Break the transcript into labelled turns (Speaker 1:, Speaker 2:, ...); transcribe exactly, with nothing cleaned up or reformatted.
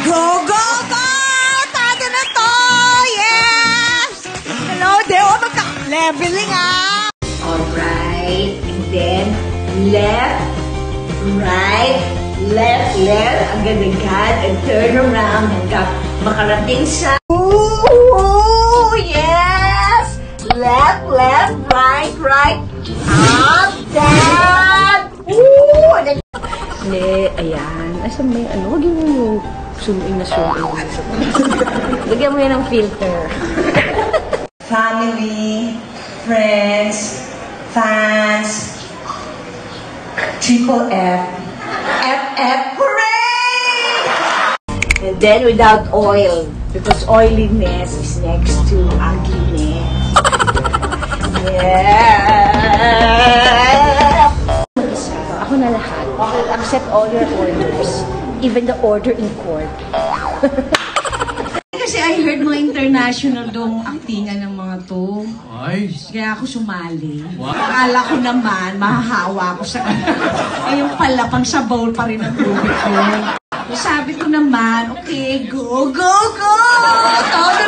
Speaker 1: Go, go, go! Tado na to! Yes! Hello, Deo. Magka-leveling ah!
Speaker 2: Alright. And then, left, right, left, left, agad-agad, and turn around hanggang makarating sa... Ooh, yes! Left, left, right, right, up, down! Ooh!
Speaker 3: Hindi, ayan. Asan ba yung ano? Huwag yung zoom in na zoom in. Lagyan mo yan ng filter.
Speaker 1: Family, friends, fans, triple F, F, F, hooray!
Speaker 2: And then without oil, because oiliness is next to ugliness. Yeah!
Speaker 3: Ako na lahat. I'll accept all your orders. Even the order in court.
Speaker 1: Kasi I heard mga international dong aktingan ng mga to.
Speaker 4: Ay!
Speaker 1: Kaya ako sumali. Wow. Akala ko naman, mahahawa ako sa kanila. Ayun pala, pang sa bowl pa rin ang tubig ko. Sabi ko naman, okay, go, go, go! Todo